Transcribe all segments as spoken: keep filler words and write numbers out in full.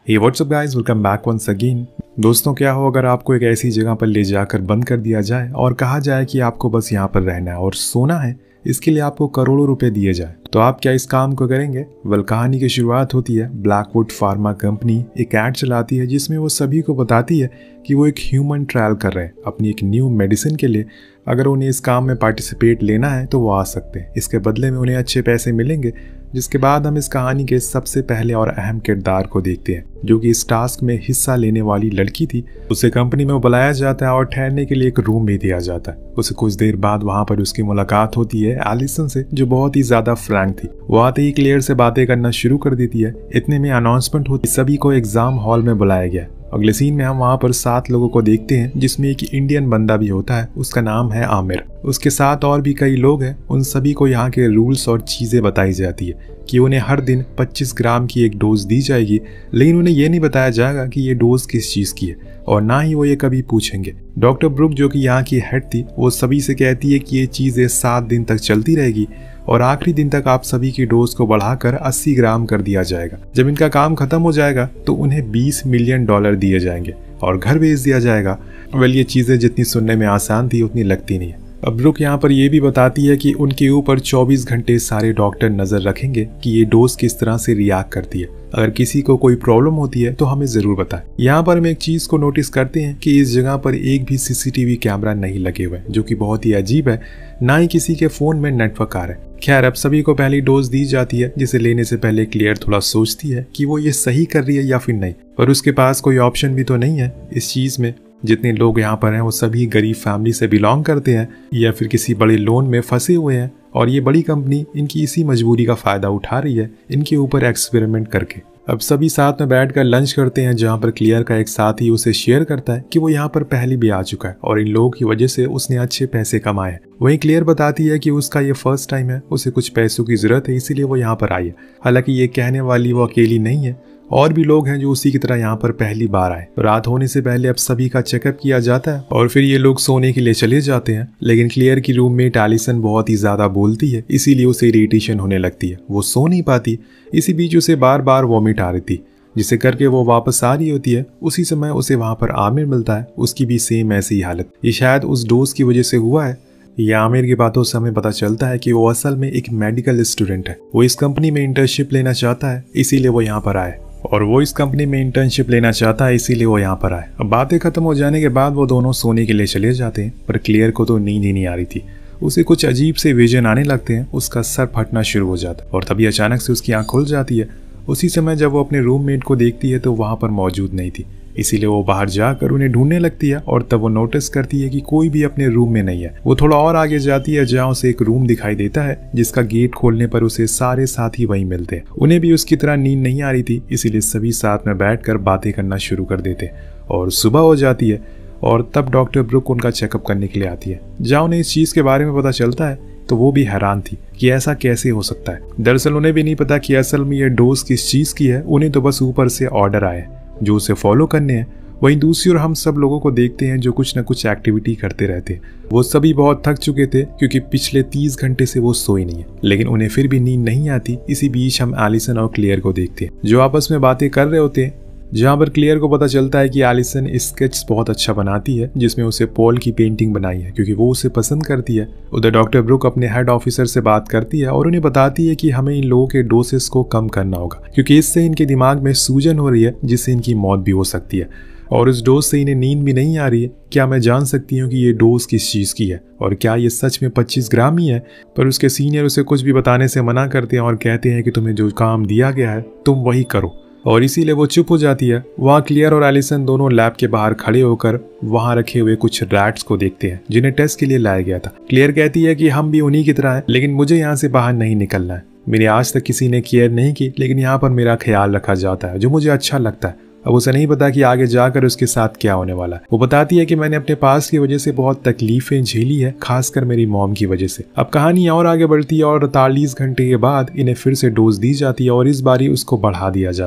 हे what's up guys, welcome back once again. दोस्तों, क्या हो अगर आपको एक ऐसी जगह पर ले जाकर बंद कर दिया जाए और कहा जाए कि आपको बस यहाँ पर रहना है और सोना है, इसके लिए आपको करोड़ों रुपए दिए जाए, तो आप क्या इस काम को करेंगे? वेल, कहानी की शुरुआत होती है। ब्लैकवुड फार्मा कंपनी एक ऐड चलाती है जिसमें वो सभी को बताती है कि वो एक ह्यूमन ट्रायल कर रहे हैं अपनी एक न्यू मेडिसिन के लिए। अगर उन्हें इस काम में पार्टिसिपेट लेना है तो वो आ सकते हैं। इसके बदले में उन्हें अच्छे पैसे मिलेंगे। जिसके बाद हम इस कहानी के सबसे पहले और अहम किरदार को देखते हैं, जो कि इस टास्क में हिस्सा लेने वाली लड़की थी। उसे कंपनी में बुलाया जाता है और ठहरने के लिए एक रूम भी दिया जाता है। उसे कुछ देर बाद वहां पर उसकी मुलाकात होती है एलिसन से, जो बहुत ही ज्यादा फ्रैंक थी। वो आते ही क्लेयर से बातें करना शुरू कर देती है। इतने में अनाउंसमेंट होती, सभी को एग्जाम हॉल में बुलाया गया। अगले सीन में हम वहाँ पर सात लोगों को देखते हैं, जिसमें एक इंडियन बंदा भी होता है। उसका नाम है आमिर। उसके साथ और भी कई लोग हैं। उन सभी को यहाँ के रूल्स और चीजें बताई जाती है कि उन्हें हर दिन पच्चीस ग्राम की एक डोज दी जाएगी, लेकिन उन्हें यह नहीं बताया जाएगा कि ये डोज किस चीज की है, और ना ही वो ये कभी पूछेंगे। डॉक्टर ब्रुक, जो कि यहाँ की हेड थी, वो सभी से कहती है कि ये चीजें सात दिन तक चलती रहेगी और आखिरी दिन तक आप सभी की डोज को बढ़ाकर अस्सी ग्राम कर दिया जाएगा। जब इनका काम खत्म हो जाएगा तो उन्हें बीस मिलियन डॉलर दिए जाएंगे और घर भेज दिया जाएगा। वेल, ये चीजें जितनी सुनने में आसान थी उतनी लगती नहीं है। अब ब्रुक यहाँ पर यह भी बताती है कि उनके ऊपर चौबीस घंटे सारे डॉक्टर नजर रखेंगे कि ये डोज किस तरह से रिएक्ट करती है। अगर किसी को कोई प्रॉब्लम होती है तो हमें जरूर बताएं। यहाँ पर हम एक चीज को नोटिस करते हैं कि इस जगह पर एक भी सीसीटीवी कैमरा नहीं लगे हुए, जो कि बहुत ही अजीब है। ना ही किसी के फोन में नेटवर्क आ रहा है। खैर, अब सभी को पहली डोज दी जाती है, जिसे लेने से पहले क्लियर थोड़ा सोचती है कि वो ये सही कर रही है या फिर नहीं, पर उसके पास कोई ऑप्शन भी तो नहीं है इस चीज में। जितने लोग यहाँ पर हैं वो सभी गरीब फैमिली से बिलोंग करते हैं या फिर किसी बड़े लोन में फंसे हुए हैं, और ये बड़ी कंपनी इनकी इसी मजबूरी का फायदा उठा रही है इनके ऊपर एक्सपेरिमेंट करके। अब सभी साथ में बैठकर लंच करते हैं, जहाँ पर क्लियर का एक साथी उसे शेयर करता है कि वो यहाँ पर पहले भी आ चुका है और इन लोगों की वजह से उसने अच्छे पैसे कमाए हैं। वहीं क्लियर बताती है कि उसका ये फर्स्ट टाइम है, उसे कुछ पैसों की जरूरत है, इसीलिए वो यहाँ पर आई है। हालांकि ये कहने वाली वो अकेली नहीं है, और भी लोग हैं जो उसी की तरह यहाँ पर पहली बार आए। रात होने से पहले अब सभी का चेकअप किया जाता है और फिर ये लोग सोने के लिए चले जाते हैं। लेकिन क्लियर की रूममेट एलिसन बहुत ही ज्यादा बोलती है, इसीलिए उसे इरिटेशन होने लगती है। वो सो नहीं पाती। इसी बीच उसे बार बार वॉमिट आ रही थी, जिसे करके वो वापस आ रही होती है। उसी समय उसे वहां पर आमिर मिलता है। उसकी भी सेम ऐसी ही हालत। ये शायद उस डोज की वजह से हुआ है। ये आमिर की बातों से हमें पता चलता है कि वो असल में एक मेडिकल स्टूडेंट है। वो इस कंपनी में इंटर्नशिप लेना चाहता है, इसीलिए वो यहाँ पर आए और वो इस कंपनी में इंटर्नशिप लेना चाहता है इसीलिए वो यहाँ पर आए। अब बातें खत्म हो जाने के बाद वो दोनों सोने के लिए चले जाते हैं, पर क्लियर को तो नींद ही नहीं आ रही थी। उसे कुछ अजीब से विजन आने लगते हैं। उसका सर फटना शुरू हो जाता है और तभी अचानक से उसकी आंख खुल जाती है। उसी समय जब वो अपने रूममेट को देखती है तो वहां पर मौजूद नहीं थी, इसीलिए वो बाहर जाकर उन्हें ढूंढने लगती है और तब वो नोटिस करती है कि कोई भी अपने रूम में नहीं है। वो थोड़ा और आगे जाती है, जहाँ उसे एक रूम दिखाई देता है, जिसका गेट खोलने पर उसे सारे साथी वहीं मिलते हैं। उन्हें भी उसकी तरह नींद नहीं आ रही थी, इसीलिए सभी साथ में बैठकर बातें करना शुरू कर देते और सुबह हो जाती है और तब डॉक्टर ब्रुक उनका चेकअप करने के लिए आती है। जहाँ उन्हें इस चीज के बारे में पता चलता है तो वो भी हैरान थी कि ऐसा कैसे हो सकता है। दरअसल उन्हें भी नहीं पता कि असल में ये डोज किस चीज की है। उन्हें तो बस ऊपर से ऑर्डर आए जो उसे फॉलो करने हैं। वहीं दूसरी ओर हम सब लोगों को देखते हैं जो कुछ न कुछ एक्टिविटी करते रहते हैं। वो सभी बहुत थक चुके थे क्योंकि पिछले तीस घंटे से वो सोए नहीं है, लेकिन उन्हें फिर भी नींद नहीं आती। इसी बीच हम एलिसन और क्लियर को देखते हैं जो आपस में बातें कर रहे होते हैं, जहाँ पर क्लियर को पता चलता है कि एलिसन स्केच बहुत अच्छा बनाती है, जिसमें उसे पॉल की पेंटिंग बनाई है क्योंकि वो उसे पसंद करती है। उधर डॉक्टर ब्रुक अपने हेड ऑफिसर से बात करती है और उन्हें बताती है कि हमें इन लोगों के डोसेस को कम करना होगा क्योंकि इससे इनके दिमाग में सूजन हो रही है, जिससे इनकी मौत भी हो सकती है और इस डोज से इन्हें नींद भी नहीं आ रही है। क्या मैं जान सकती हूँ कि ये डोज किस चीज़ की है और क्या ये सच में पच्चीस ग्राम ही है? पर उसके सीनियर उसे कुछ भी बताने से मना करते हैं और कहते हैं कि तुम्हें जो काम दिया गया है तुम वही करो, और इसीलिए वो चुप हो जाती है। वहाँ क्लियर और एलिसन दोनों लैब के बाहर खड़े होकर वहाँ रखे हुए कुछ रैट्स को देखते हैं जिन्हें टेस्ट के लिए लाया गया था। क्लियर कहती है कि हम भी उन्हीं की तरह हैं, लेकिन मुझे यहाँ से बाहर नहीं निकलना है। मेरी आज तक किसी ने केयर नहीं की, लेकिन यहाँ पर मेरा ख्याल रखा जाता है जो मुझे अच्छा लगता है। अब उसे नहीं पता कि आगे जाकर उसके साथ क्या होने वाला है। वो बताती है कि मैंने अपने पास की वजह से बहुत तकलीफें झेली है, खासकर मेरी मॉम की वजह से। अब कहानी और आगे बढ़ती है और अड़तालीस घंटे के बाद इन्हें फिर से डोज दी जाती है और इस बारी उसको बढ़ा दिया जाता है।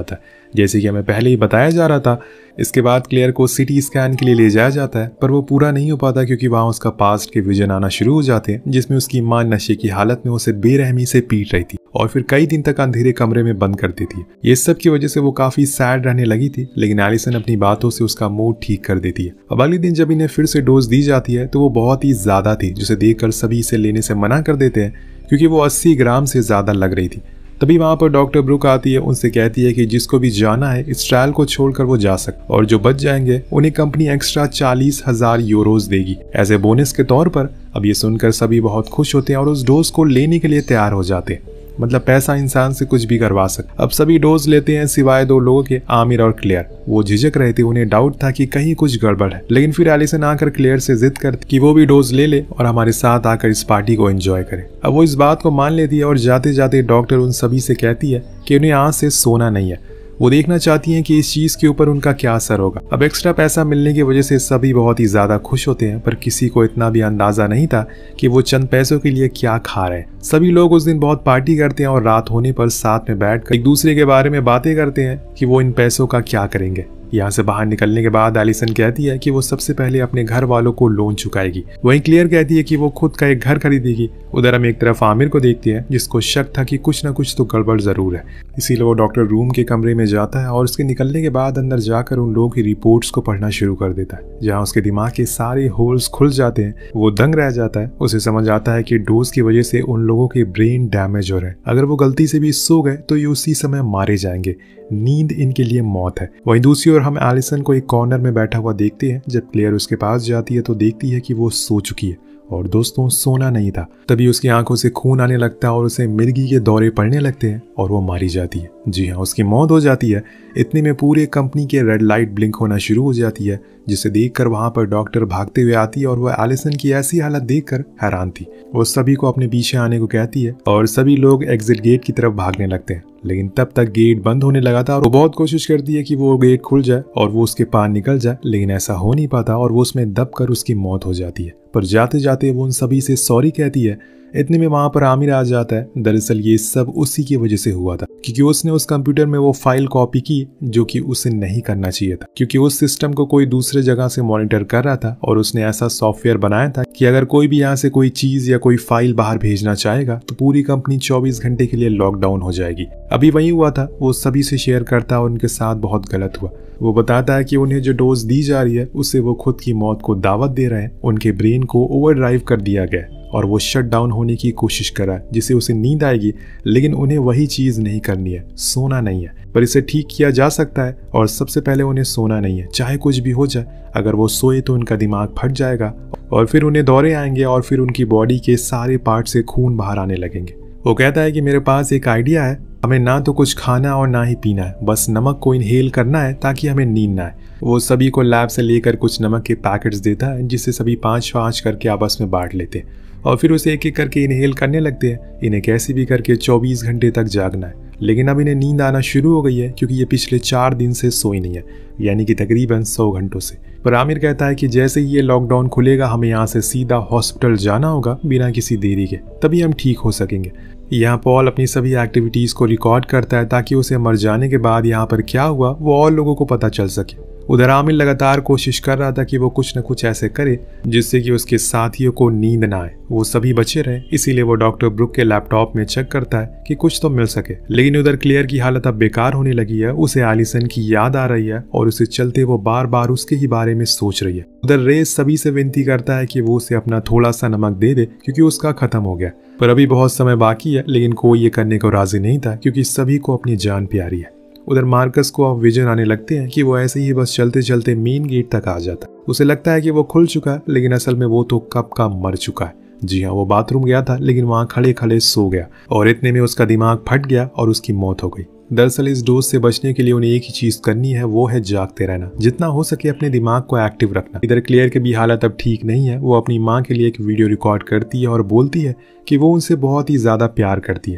जैसे कि हमें पहले ही बताया जा रहा था। इसके बाद क्लेयर को सिटी स्कैन के लिए ले जाया जाता है, पर वो पूरा नहीं हो पाता क्योंकि वहाँ उसका पास्ट के विजन आना शुरू हो जाते हैं, जिसमें उसकी मां नशे की हालत में उसे बेरहमी से पीट रही थी और फिर कई दिन तक अंधेरे कमरे में बंद कर देती है। ये सब की वजह से वो काफी सैड रहने लगी थी, लेकिन एलिसन अपनी बातों से उसका मूड ठीक कर देती है। अब अगले दिन जब इन्हें फिर से डोज दी जाती है तो वो बहुत ही ज्यादा थी, जिसे देखकर सभी इसे लेने से मना कर देते हैं क्योंकि वो अस्सी ग्राम से ज्यादा लग रही थी। तभी वहां पर डॉक्टर ब्रुक आती है, उनसे कहती है कि जिसको भी जाना है इस ट्रायल को छोड़कर वो जा सकता, और जो बच जाएंगे उन्हें कंपनी एक्स्ट्रा चालीस हजार यूरोज देगी एज ए बोनस के तौर पर। अब ये सुनकर सभी बहुत खुश होते हैं और उस डोज को लेने के लिए तैयार हो जाते हैं। मतलब पैसा इंसान से कुछ भी करवा सकता। अब सभी डोज लेते हैं सिवाय दो लोगों के, आमिर और क्लेयर। वो झिझक रहे थे, उन्हें डाउट था कि कहीं कुछ गड़बड़ है, लेकिन फिर एलिसन आकर क्लेयर से जिद करती कि वो भी डोज ले ले और हमारे साथ आकर इस पार्टी को एंजॉय करे। अब वो इस बात को मान लेती है और जाते जाते डॉक्टर उन सभी से कहती है कि उन्हें आज से सोना नहीं है। वो देखना चाहती हैं कि इस चीज के ऊपर उनका क्या असर होगा। अब एक्स्ट्रा पैसा मिलने की वजह से सभी बहुत ही ज्यादा खुश होते हैं, पर किसी को इतना भी अंदाजा नहीं था कि वो चंद पैसों के लिए क्या खा रहे हैं। सभी लोग उस दिन बहुत पार्टी करते हैं और रात होने पर साथ में बैठकर एक दूसरे के बारे में बातें करते हैं कि वो इन पैसों का क्या करेंगे। यहाँ से बाहर निकलने के बाद एलिसन कहती है कि वो सबसे पहले अपने घर वालों को लोन चुकाएगी। वहीं क्लियर कहती है कि वो खुद का एक घर खरीदेगी। उधर हम एक तरफ आमिर को देखते हैं, जिसको शक था कि कुछ ना कुछ तो गड़बड़ जरूर है, इसीलिए वो डॉक्टर रूम के कमरे में जाता है और उसके निकलने के बाद अंदर जाकर उन लोगों की रिपोर्ट्स को पढ़ना शुरू कर देता है, जहाँ उसके दिमाग के सारे होल्स खुल जाते हैं। वो दंग रह जाता है। उसे समझ आता है कि डोज की वजह से उन लोगों के ब्रेन डैमेज हो रहे हैं। अगर वो गलती से भी सो गए तो ये उसी समय मारे जाएंगे। नींद इनके लिए मौत है। वहीं दूसरी ओर हम एलिसन को एक कॉर्नर में बैठा हुआ देखते हैं। जब क्लेयर उसके पास जाती है तो देखती है कि वो सो चुकी है, और दोस्तों सोना नहीं था। तभी उसकी आंखों से खून आने लगता है और उसे मिर्गी के दौरे पड़ने लगते हैं और वो मारी जाती है। जी हाँ, उसकी मौत हो जाती है। इतने में पूरे कंपनी के रेड लाइट ब्लिंक होना शुरू हो जाती है, जिसे देखकर वहां पर डॉक्टर भागते हुए आती है और वह एलिसन की ऐसी हालत देखकर हैरान थी। वो सभी को अपने पीछे आने को कहती है और सभी लोग एग्जिट गेट की तरफ भागने लगते हैं, लेकिन तब तक गेट बंद होने लगा था और वो बहुत कोशिश करती है कि वो गेट खुल जाए और वो उसके पार निकल जाए, लेकिन ऐसा हो नहीं पाता और वो उसमें दबकर उसकी मौत हो जाती है। पर जाते जाते वो उन सभी से सॉरी कहती है। इतने में वहां पर आमिर आ जाता है। दरअसल ये सब उसी की वजह से हुआ था, क्योंकि उसने उस कंप्यूटर में वो फाइल कॉपी की जो कि उसे नहीं करना चाहिए था, क्योंकि उस सिस्टम को कोई दूसरे जगह से मॉनिटर कर रहा था और उसने ऐसा सॉफ्टवेयर बनाया था कि अगर कोई भी यहाँ से कोई चीज या कोई फाइल बाहर भेजना चाहेगा तो पूरी कंपनी चौबीस घंटे के लिए लॉकडाउन हो जाएगी। अभी वही हुआ था। वो सभी से शेयर करता और उनके साथ बहुत गलत हुआ। वो बताता है कि उन्हें जो डोज दी जा रही है उससे वो खुद की मौत को दावत दे रहे हैं। उनके ब्रेन को ओवरड्राइव कर दिया गया और वो शट डाउन होने की कोशिश कर रहा है, जिससे उसे नींद आएगी, लेकिन उन्हें वही चीज नहीं करनी है, सोना नहीं है। पर इसे ठीक किया जा सकता है और सबसे पहले उन्हें सोना नहीं है, चाहे कुछ भी हो जाए। अगर वो सोए तो उनका दिमाग फट जाएगा और फिर उन्हें दौरे आएंगे और फिर उनकी बॉडी के सारे पार्ट से खून बाहर आने लगेंगे। वो कहता है कि मेरे पास एक आइडिया है, हमें ना तो कुछ खाना और ना ही पीना है, बस नमक को इनहेल करना है ताकि हमें नींद ना आए। वो सभी को लैब से लेकर कुछ नमक के पैकेट्स देता है, जिससे सभी पाँच पाँच करके आपस में बांट लेते हैं और फिर उसे एक एक करके इनहेल करने लगते हैं। इन्हें कैसे भी करके चौबीस घंटे तक जागना है, लेकिन अब इन्हें नींद आना शुरू हो गई है क्योंकि ये पिछले चार दिन से सोई नहीं है, यानी कि तकरीबन सौ घंटों से। पर आमिर कहता है कि जैसे ही ये लॉकडाउन खुलेगा हमें यहाँ से सीधा हॉस्पिटल जाना होगा बिना किसी देरी के, तभी हम ठीक हो सकेंगे। यहाँ पॉल अपनी सभी एक्टिविटीज को रिकॉर्ड करता है ताकि उसे मर जाने के बाद यहाँ पर क्या हुआ वो और लोगों को पता चल सके। उधर आमिर लगातार कोशिश कर रहा था कि वो कुछ न कुछ ऐसे करे जिससे कि उसके साथियों को नींद ना आए, वो सभी बचे रहे। इसीलिए वो डॉक्टर ब्रुक के लैपटॉप में चेक करता है कि कुछ तो मिल सके, लेकिन उधर क्लियर की हालत अब बेकार होने लगी है। उसे एलिसन की याद आ रही है और उसे चलते वो बार बार उसके ही बारे में सोच रही है। उधर रेस सभी से विनती करता है कि वो उसे अपना थोड़ा सा नमक दे दे क्योंकि उसका खत्म हो गया, पर अभी बहुत समय बाकी है। लेकिन कोई ये करने को राजी नहीं था क्योंकि सभी को अपनी जान प्यारी है। उधर मार्कस को अब विजन आने लगते हैं कि वो ऐसे ही बस चलते चलते मेन गेट तक आ जाता। उसे लगता है कि वो खुल चुका है, लेकिन असल में वो तो कब का मर चुका है। जी हाँ, वो बाथरूम गया था लेकिन वहां खड़े खड़े सो गया और इतने में उसका दिमाग फट गया और उसकी मौत हो गई। दरअसल इस डोज से बचने के लिए उन्हें एक ही चीज करनी है, वो है जागते रहना, जितना हो सके अपने दिमाग को एक्टिव रखना। इधर क्लियर की भी हालत अब ठीक नहीं है। वो अपनी माँ के लिए एक वीडियो रिकॉर्ड करती है और बोलती है कि वो उनसे बहुत ही ज्यादा प्यार करती है,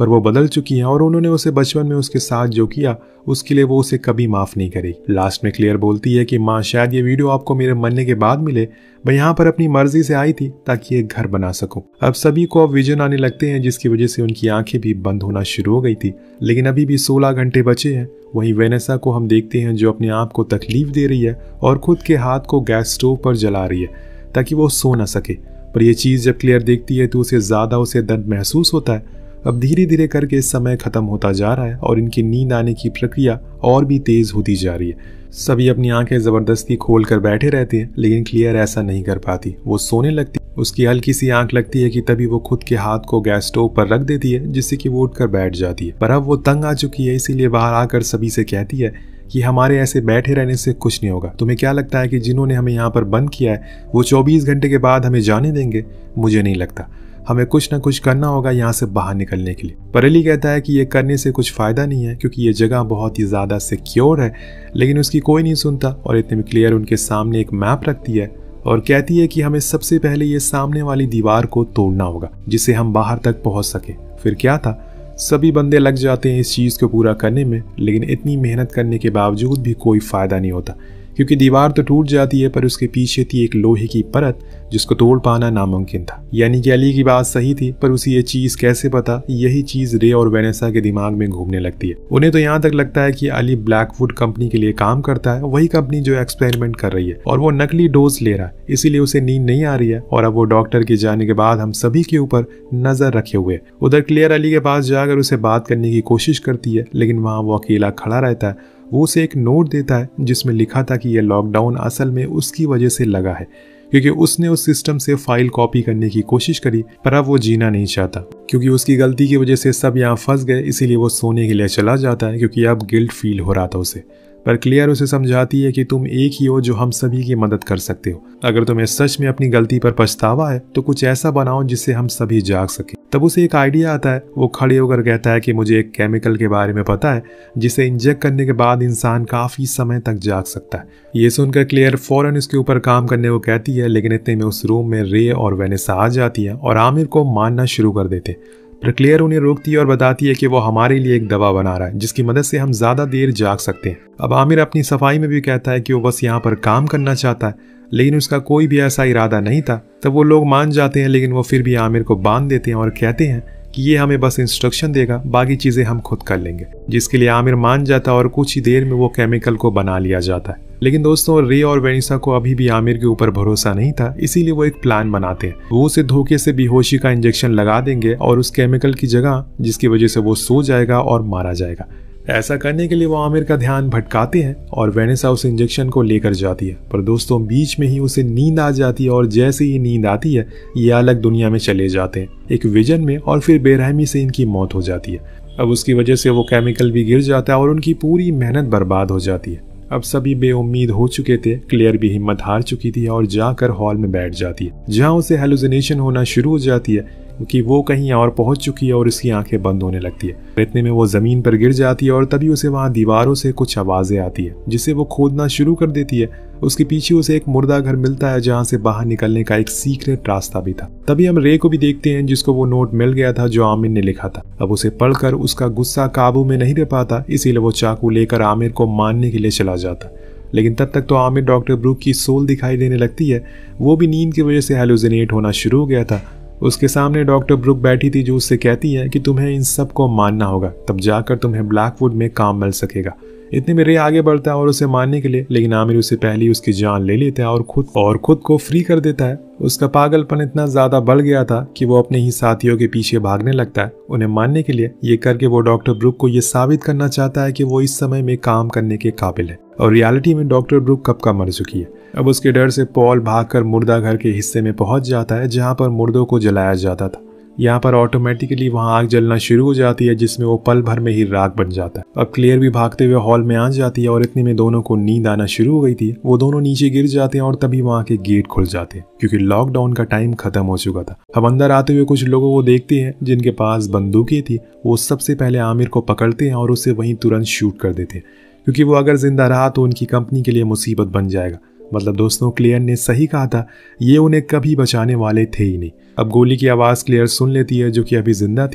पर वो बदल चुकी हैं और उन्होंने उसे बचपन में उसके साथ जो किया उसके लिए वो उसे कभी माफ नहीं करेगी। लास्ट में क्लेयर बोलती है कि माँ शायद ये वीडियो आपको मेरे मरने के बाद मिले, मैं यहाँ पर अपनी मर्जी से आई थी ताकि एक घर बना सकूं। अब सभी को अब विजन आने लगते हैं जिसकी वजह से उनकी आंखें भी बंद होना शुरू हो गई थी, लेकिन अभी भी सोलह घंटे बचे हैं। वहीं वेनेसा को हम देखते हैं जो अपने आप को तकलीफ दे रही है और खुद के हाथ को गैस स्टोव पर जला रही है ताकि वो सो न सके। पर यह चीज जब क्लेयर देखती है तो उसे ज्यादा उसे दर्द महसूस होता है। अब धीरे धीरे करके समय खत्म होता जा रहा है और इनकी नींद आने की प्रक्रिया और भी तेज होती जा रही है। सभी अपनी आंखें जबरदस्ती खोल कर बैठे रहते हैं, लेकिन क्लियर ऐसा नहीं कर पाती। वो सोने लगती, उसकी हल्की सी आंख लगती है कि तभी वो खुद के हाथ को गैस स्टोव पर रख देती है, जिससे कि वो उठकर बैठ जाती है। पर अब वो तंग आ चुकी है, इसीलिए बाहर आकर सभी से कहती है कि हमारे ऐसे बैठे रहने से कुछ नहीं होगा। तुम्हें क्या लगता है कि जिन्होंने हमें यहाँ पर बंद किया है वो चौबीस घंटे के बाद हमें जाने देंगे? मुझे नहीं लगता। हमें कुछ ना कुछ करना होगा यहाँ से बाहर निकलने के लिए। पर एली कहता है कि ये करने से कुछ फायदा नहीं है क्योंकि ये जगह बहुत ही ज्यादा सिक्योर है, लेकिन उसकी कोई नहीं सुनता। और इतने में क्लियर उनके सामने एक मैप रखती है और कहती है कि हमें सबसे पहले ये सामने वाली दीवार को तोड़ना होगा जिससे हम बाहर तक पहुंच सके। फिर क्या था, सभी बंदे लग जाते हैं इस चीज को पूरा करने में, लेकिन इतनी मेहनत करने के बावजूद भी कोई फायदा नहीं होता क्योंकि दीवार तो टूट जाती है पर उसके पीछे थी एक लोहे की परत जिसको तोड़ पाना नामुमकिन था। यानी कि अली की बात सही थी, पर उसे ये चीज कैसे पता? यही चीज रे और वेनेसा के दिमाग में घूमने लगती है। उन्हें तो यहाँ तक लगता है कि अली ब्लैकवुड कंपनी के लिए काम करता है, वही कंपनी जो एक्सपेरिमेंट कर रही है, और वो नकली डोज ले रहा है, इसीलिए उसे नींद नहीं आ रही है। और अब वो डॉक्टर के जाने के बाद हम सभी के ऊपर नजर रखे हुए। उधर क्लियर अली के पास जाकर उसे बात करने की कोशिश करती है, लेकिन वहां वो अकेला खड़ा रहता है। वो उसे एक नोट देता है जिसमें लिखा था कि यह लॉकडाउन असल में उसकी वजह से लगा है क्योंकि उसने उस सिस्टम से फाइल कॉपी करने की कोशिश करी, पर अब वो जीना नहीं चाहता क्योंकि उसकी गलती की वजह से सब यहाँ फंस गए। इसीलिए वो सोने के लिए चला जाता है क्योंकि अब गिल्ट फील हो रहा था उसे। पर क्लियर उसे समझाती है कि तुम एक ही हो जो हम सभी की मदद कर सकते हो। अगर तुम्हें सच में अपनी गलती पर पछतावा है तो कुछ ऐसा बनाओ जिससे हम सभी जाग सके। तब उसे एक आइडिया आता है। वो खड़े होकर कहता है कि मुझे एक केमिकल के बारे में पता है जिसे इंजेक्ट करने के बाद इंसान काफी समय तक जाग सकता है। ये सुनकर क्लियर फौरन इसके ऊपर काम करने को कहती है, लेकिन इतने में उस रूम में रे और वेनेसा आ जाती है और आमिर को मारना शुरू कर देते। पर क्लियर उन्हें रोकती है और बताती है कि वो हमारे लिए एक दवा बना रहा है जिसकी मदद से हम ज्यादा देर जाग सकते हैं। अब आमिर अपनी सफाई में भी कहता है कि वो बस यहाँ पर काम करना चाहता है, लेकिन उसका कोई भी ऐसा इरादा नहीं था। तब वो लोग मान जाते हैं, लेकिन वो फिर भी आमिर को बांध देते हैं और कहते हैं कि ये हमें बस इंस्ट्रक्शन देगा, बाकी चीजें हम खुद कर लेंगे, जिसके लिए आमिर मान जाता है और कुछ ही देर में वो केमिकल को बना लिया जाता है। लेकिन दोस्तों, रे और वेनिसा को अभी भी आमिर के ऊपर भरोसा नहीं था, इसीलिए वो एक प्लान बनाते हैं। वो उसे धोखे से बेहोशी का इंजेक्शन लगा देंगे और उस केमिकल की जगह, जिसकी वजह से वो सो जाएगा और मारा जाएगा। ऐसा करने के लिए वो आमिर का ध्यान भटकाते हैं और वेनेसा उस इंजेक्शन को लेकर जाती है। पर दोस्तों, बीच में ही उसे नींद आ जाती है और जैसे ही नींद आती है ये अलग दुनिया में चले जाते हैं, एक विजन में, और फिर बेरहमी से इनकी मौत हो जाती है। अब उसकी वजह से वो केमिकल भी गिर जाता है और उनकी पूरी मेहनत बर्बाद हो जाती है। अब सभी बेउम्मीद हो चुके थे। क्लियर भी हिम्मत हार चुकी थी और जाकर हॉल में बैठ जाती है, जहां उसे हेलुसिनेशन होना शुरू हो जाती है क्योंकि वो कहीं और पहुंच चुकी है और उसकी आंखें बंद होने लगती है। इतने में वो जमीन पर गिर जाती है और तभी उसे वहां दीवारों से कुछ आवाजें आती है जिसे वो खोदना शुरू कर देती है। उसके पीछे उसे एक मुर्दा घर मिलता है जहां से बाहर निकलने का एक सीक्रेट रास्ता भी था। तभी हम रे को भी देखते हैं जिसको वो नोट मिल गया था जो आमिर ने लिखा था। अब उसे पढ़कर उसका गुस्सा काबू में नहीं रह पाता, इसीलिए वो चाकू लेकर आमिर को मारने के लिए चला जाता। लेकिन तब तक तो आमिर डॉक्टर ब्रूक की सोल दिखाई देने लगती है। वो भी नींद की वजह से हेलुसिनेट होना शुरू हो गया था। उसके सामने डॉक्टर ब्रूक बैठी थी जो उससे कहती है कि तुम्हें इन सब को मानना होगा, तब जाकर तुम्हें ब्लैकवुड में काम मिल सकेगा। इतने में रे आगे बढ़ता है और उसे मारने के लिए, लेकिन आमिर उससे पहले उसकी जान ले लेता है और खुद और खुद को फ्री कर देता है। उसका पागलपन इतना ज्यादा बढ़ गया था कि वो अपने ही साथियों के पीछे भागने लगता है उन्हें मारने के लिए। ये करके वो डॉक्टर ब्रूक को ये साबित करना चाहता है कि वो इस समय में काम करने के काबिल है, और रियलिटी में डॉक्टर ब्रूक कब का मर चुकी है। अब उसके डर से पॉल भागकर मुर्दा घर के हिस्से में पहुंच जाता है जहां पर मुर्दों को जलाया जाता था। यहाँ पर ऑटोमेटिकली वहां आग जलना शुरू हो जाती है जिसमें वो पल भर में ही राख बन जाता है। अब क्लियर भी भागते हुए हॉल में आ जाती है और इतने में दोनों को नींद आना शुरू हो गई थी। वो दोनों नीचे गिर जाते हैं और तभी वहां के गेट खुल जाते हैं क्योंकि लॉकडाउन का टाइम खत्म हो चुका था। हम अंदर आते हुए कुछ लोगों को देखते हैं जिनके पास बंदूकें थी। वो सबसे पहले आमिर को पकड़ते हैं और उसे वहीं तुरंत शूट कर देते हैं क्योंकि वो अगर जिंदा रहा तो उनकी कंपनी के लिए मुसीबत बन जाएगा। मतलब दोस्तों, क्लियर ने सही कहा था, ये उन्हें कभी बचाने वाले थे ही नहीं। अब गोली की आवाज क्लियर सुन लेती है जो कि अभी जिंदा थी।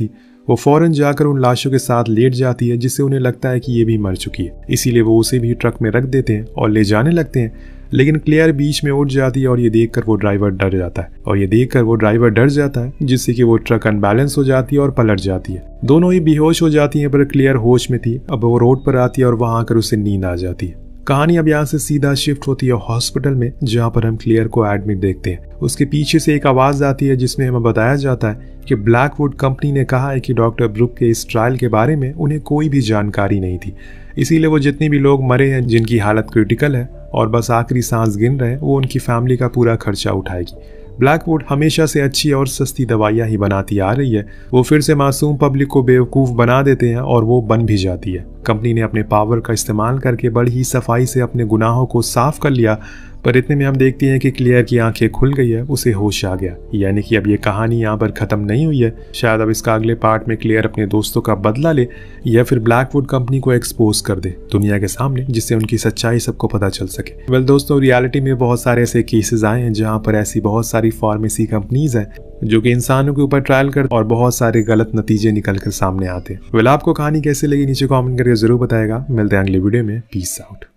वो फौरन जाकर उन लाशों के साथ लेट जाती है, जिससे उन्हें लगता है कि ये भी मर चुकी है। इसीलिए वो उसे भी ट्रक में रख देते हैं और ले जाने लगते हैं। लेकिन क्लेयर बीच में उठ जाती है और ये देखकर वो ड्राइवर डर जाता है और ये देखकर वो ड्राइवर डर जाता है जिससे कि वो ट्रक अनबैलेंस हो जाती है और पलट जाती है। दोनों ही बेहोश हो जाती हैं, पर क्लेयर होश में थी। अब वो रोड पर आती है और वहां आकर उसे नींद आ जाती है। कहानी अब यहाँ से सीधा शिफ्ट होती है हॉस्पिटल में, जहाँ पर हम क्लेयर को एडमिट देखते हैं। उसके पीछे से एक आवाज आती है जिसमें हमें बताया जाता है कि ब्लैकवुड कंपनी ने कहा है कि डॉक्टर ब्रुक के इस ट्रायल के बारे में उन्हें कोई भी जानकारी नहीं थी, इसीलिए वो जितने भी लोग मरे हैं जिनकी हालत क्रिटिकल है और बस आखिरी सांस गिन रहे हैं, वो उनकी फैमिली का पूरा खर्चा उठाएगी। ब्लैकवुड हमेशा से अच्छी और सस्ती दवाइयाँ ही बनाती आ रही है। वो फिर से मासूम पब्लिक को बेवकूफ़ बना देते हैं और वो बन भी जाती है। कंपनी ने अपने पावर का इस्तेमाल करके बड़ी ही सफाई से अपने गुनाहों को साफ कर लिया, पर इतने में हम देखते हैं कि क्लियर की आंखें खुल गई है, उसे होश आ गया। यानी कि अब ये कहानी यहाँ पर ख़त्म नहीं हुई है। शायद अब इसका अगले पार्ट में क्लियर अपने दोस्तों का बदला ले या फिर ब्लैकवुड कंपनी को एक्सपोज कर दे दुनिया के सामने, जिससे उनकी सच्चाई सबको पता चल सके। वेल दोस्तों, रियलिटी में बहुत सारे ऐसे केसेस आए हैं जहाँ पर ऐसी बहुत सारी फार्मेसी कंपनीज हैं जो कि इंसानों के ऊपर ट्रायल कर और बहुत सारे गलत नतीजे निकल कर सामने आते हैं। वेल आपको कहानी कैसे लगी नीचे कमेंट करके जरूर बताएगा। मिलते हैं अगले वीडियो में। Peace out.